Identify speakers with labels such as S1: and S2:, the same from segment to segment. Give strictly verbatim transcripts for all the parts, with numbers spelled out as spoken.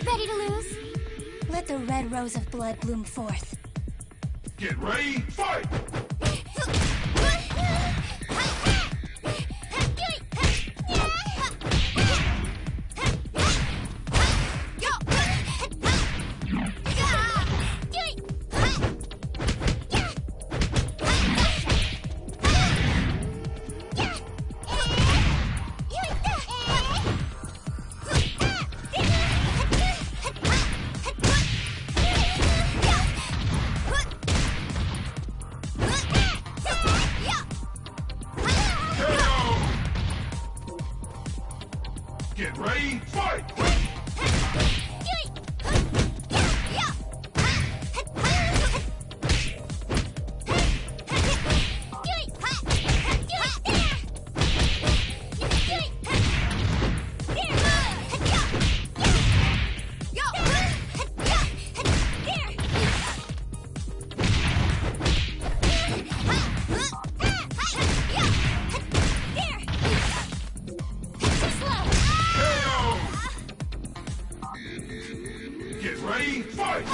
S1: Ready to lose? Let the red rose of blood bloom forth.
S2: Get ready, fight! Get ready, fight! Get ready, fight!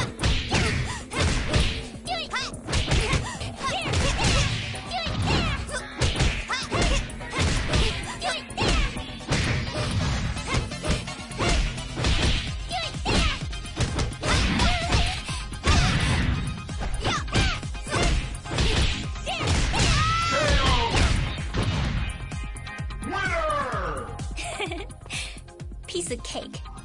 S1: Piece of cake.